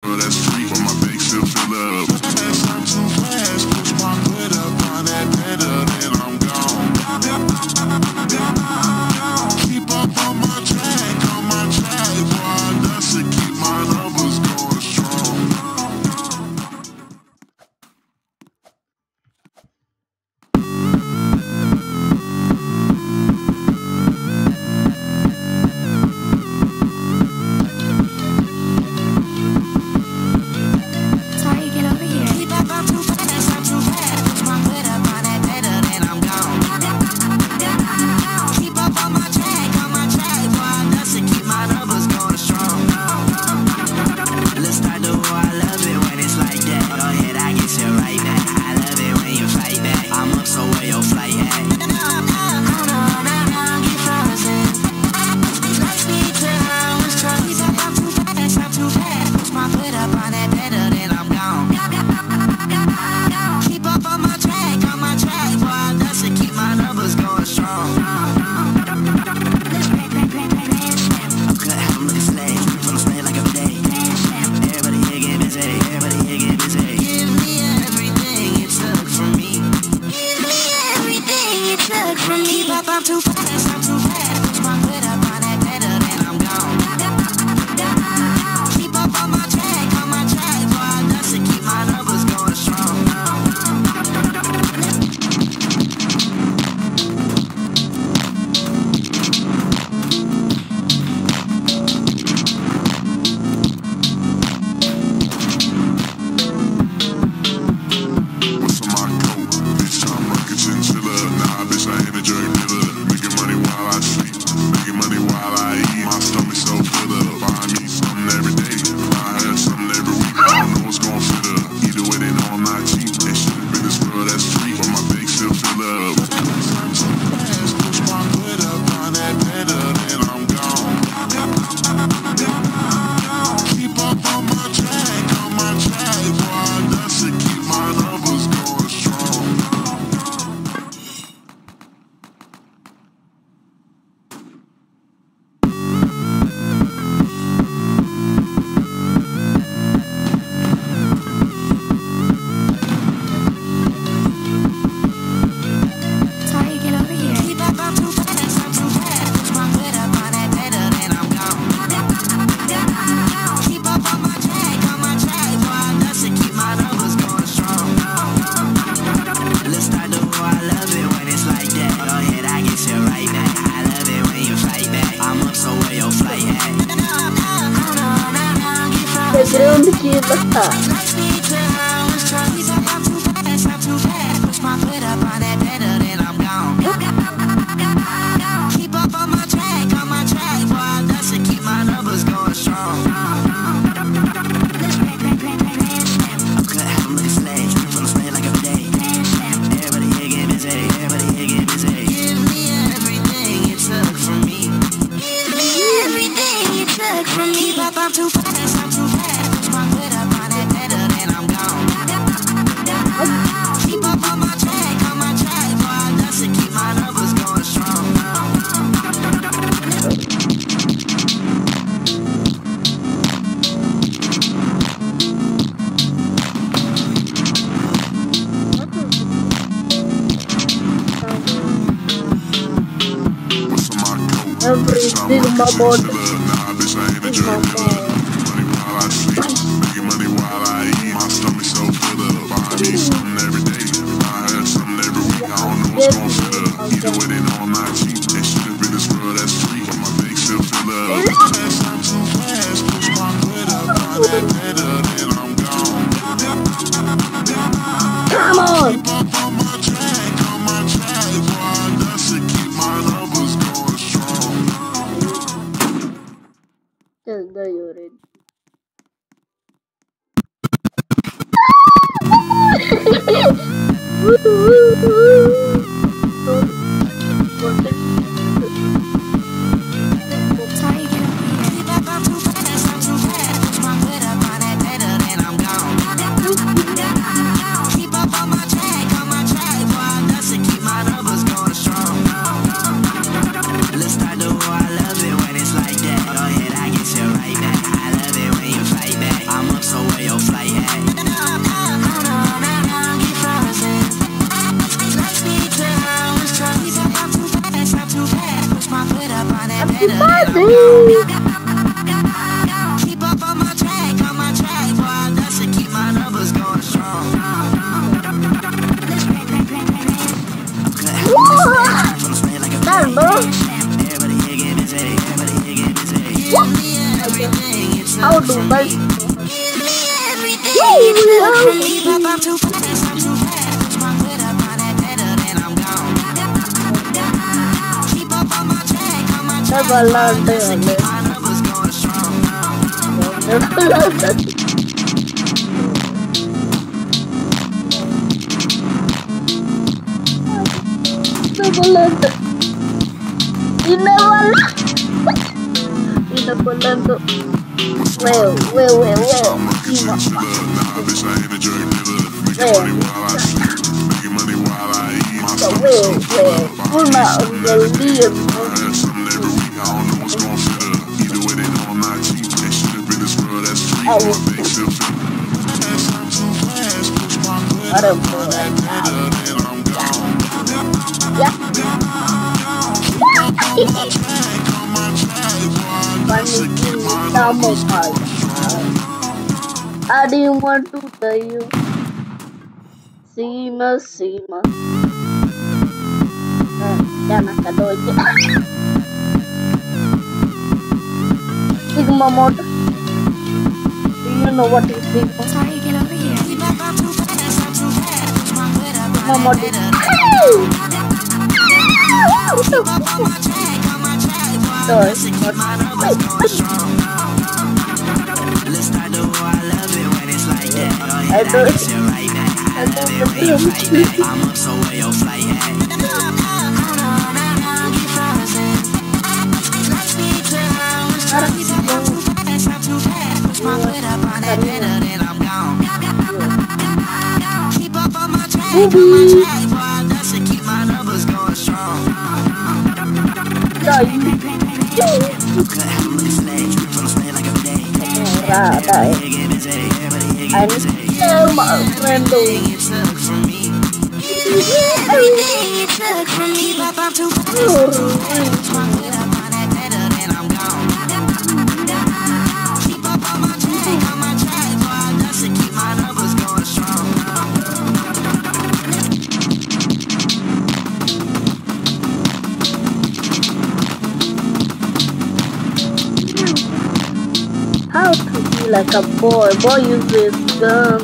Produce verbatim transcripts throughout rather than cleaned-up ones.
that's free, but my bank still fill up. Fast, I'm too fast, push my foot up on that pedal, then I'm gone. Keep up on my track, on my track, boy, I dust to keep my numbers going strong. Grande que tá. Everything my body. Nah, bitch, I ain't a jerk. Money while I sleep, making money while I eat. My stomach so full up. I need something every day. I have something every week. I don't know what's gon' fit up. Either way, they know I'm not cheap. They should have been this girl that's free, but my bank still fill up. Fast, I'm too fast. Push my foot up on that pedal, then I'm gone. Come on. Keep up on my track, on my track, boy, I dust to keep my numbers going strong. where your flight at. Happy birthday! Keep up on my track, on my track, boy. That's to keep my numbers going strong. Done, bro. Everybody here get busy, everybody here get busy. Everything it's How do I? keep up, I'm too fast, I'm too fast. Push my foot up on that pedal, then I'm gone. Keep up on my track, on my track. Never learned That's to it. keep my numbers going strong. Never learned it. Never learned it. You never learned. You never learned it. Well, well, well, well. Ima. Well. So, well, well. Una del día. I will. I don't know. Yeah. I didn't want to tell you. Sima, Sima. Jangan kado aja. Sigma mode. Do you know what is Sigma? Sorry, get over here. Sigma mode. Sorry. Let's start the war. I love it when it's like that. Oh, I yeah, don't. I get you right back. I love it when you fight back. I'm up, so where your flight at? Push my foot up on that pedal, then I'm gone. Keep up on my track, on my track, boy. That's to keep my numbers going strong. Die. I'm still my friend. Everything you took from me. Everything you took from me. Keep up, I'm too fast. Push my foot up on that pedal, then I'm gone. Keep up on my track, on my track, boy. That's to keep my numbers going strong. How to be like a boy? Boy uses gun.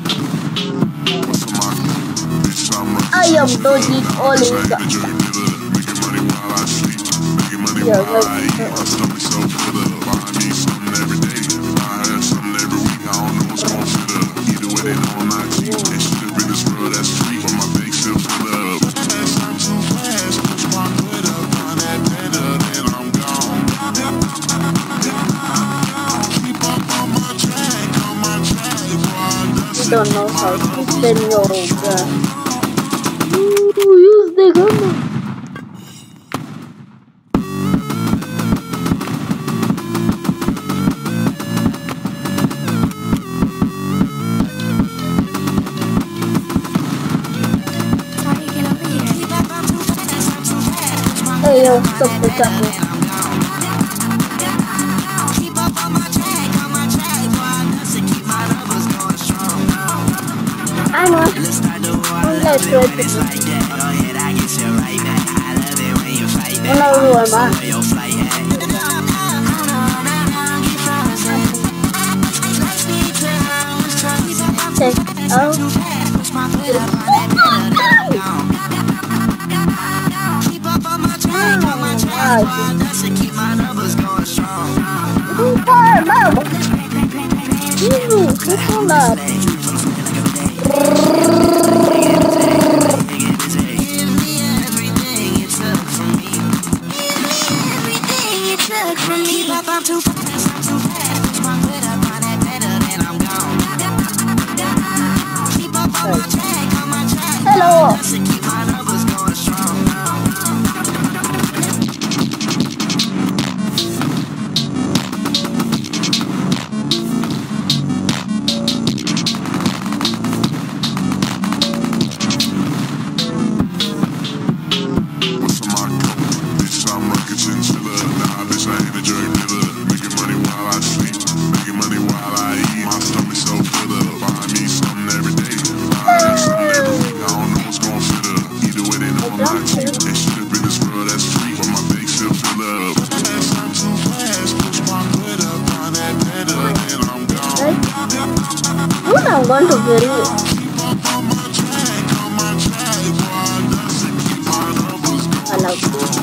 I am dodging all in the. Yeah, like, you don't know how to send your gun. Ooh, use the gun. Sorry, get over here. Hey, yo, stop the camera. Keep up on my track, on my track, boy. That's to keep my numbers going strong. I know. Let's start the war. I I'm love not it when it's like that. Go ahead, I get you right back. I love it when you fight back. I'm not who am I? Where your flight at? Take out. Push my foot up on that pedal, then I'm gone. Keep up on my track, on my track, boy. That's to keep my numbers going strong. Too far, mama. You, this one up. Everything you took from me. Everything you took from me. Keep up, I'm too fast, I'm too fast. Push my foot up on that pedal, then I'm gone. Keep up on my track, on my track. Hello. That's to keep my numbers going strong. I'm going to bury it. I love it.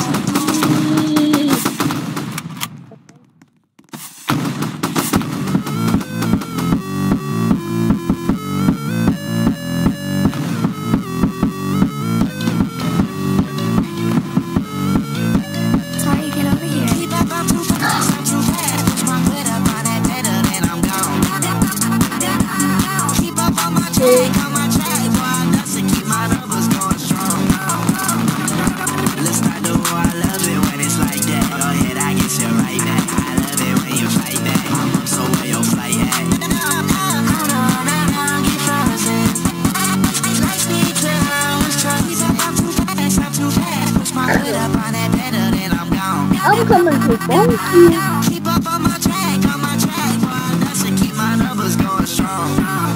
I'm coming to bonk you. Keep up on my track, on my track, boy. That's to keep my numbers going strong.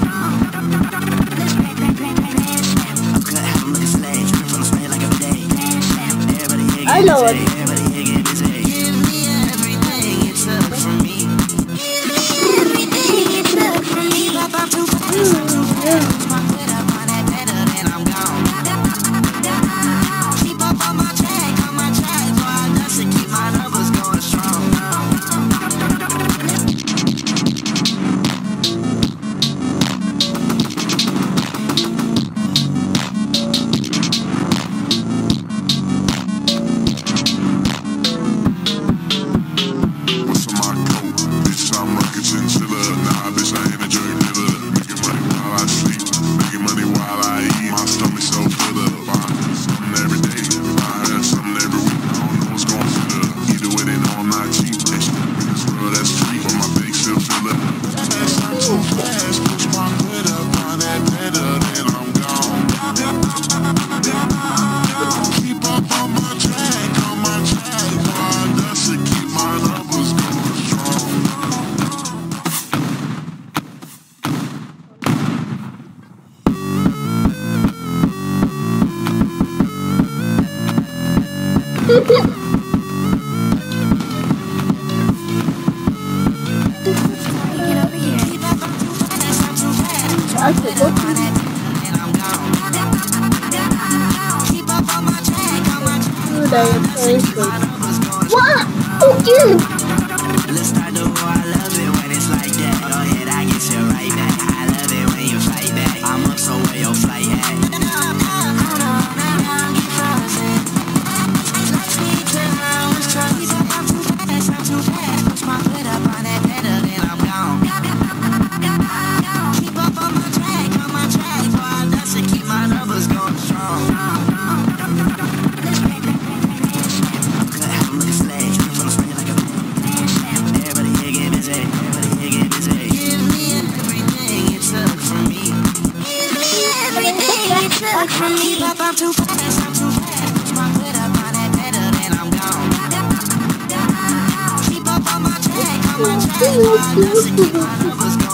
Okay, I'm looking slave, dripping from the spray like every day. Everybody here I get know busy, it. everybody here get busy. Give me everything you took from me. Everything you took from me. Keep up, I'm too fast, I'm too fast. Push my foot up on that pedal, then I'm gone. Keep up on my track, on my track, boy. That's to keep my numbers going strong. What's in my coat? Bitch, I'm rockin' chinchilla. Nah, bitch, I ain't a jerk dealer. Making money while I sleep, making money while I eat. My stomach so full up. I have something every day. I have something every week. I don't know what's gon' fit up. Either way, they know I'm not cheap. That shit in this world, that's free. But my bank still fill up. Yes, I'm too fast. Push my foot up on that pedal, then I'm gone. Keep up on my track, on my track. Why does it keep my numbers going strong? Get over here. Keep up, I'm too fast, I'm too fast. Push my foot up on that pedal, then I'm gone. Keep up on my track, on my track. Dude, I am That's to keep crazy. my numbers going strong. What? Who killed? Let's start the war, I love it when it's like that. Go ahead, I get you right back. I love it when you fight back. I'm up, so where your flight at? I'm too fast, I'm too fast. Push my foot up on that pedal, then I'm gone. Keep up on my track, on my track, boy. That's to keep my numbers going strong. Okay, I'm looking slave, dripping from the spray like every day. Everybody here get busy, everybody here get busy. Give me everything you took from me. Everything you took from me. Keep up, I'm too fast, I'm too fast. Push my foot up on that pedal, then I'm gone. Keep up on my track, on my track, boy. That's to keep my numbers going strong.